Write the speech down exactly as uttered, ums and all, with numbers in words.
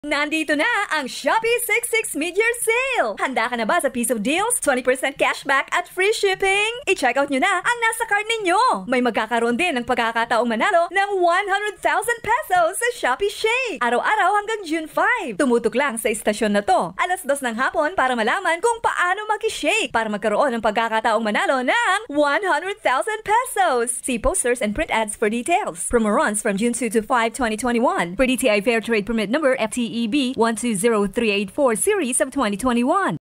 Nandito na ang Shopee six-six Mid-Year Sale! Handa ka na ba sa piece of deals, twenty percent cashback at free shipping? I-check out nyo na ang nasa card ninyo! May magkakaroon din ng pagkakataong manalo ng one hundred thousand pesos sa Shopee Shake! Araw-araw hanggang June five. Tumutok lang sa istasyon na to. Alas dos ng hapon para malaman kung paano mag-shake para magkaroon ng pagkakataong manalo ng one hundred thousand pesos. See posters and print ads for details. Promo runs from June second to five, twenty twenty-one. Per D T I Fair Trade Permit Number F T E B one two zero three eight four Series of twenty twenty-one.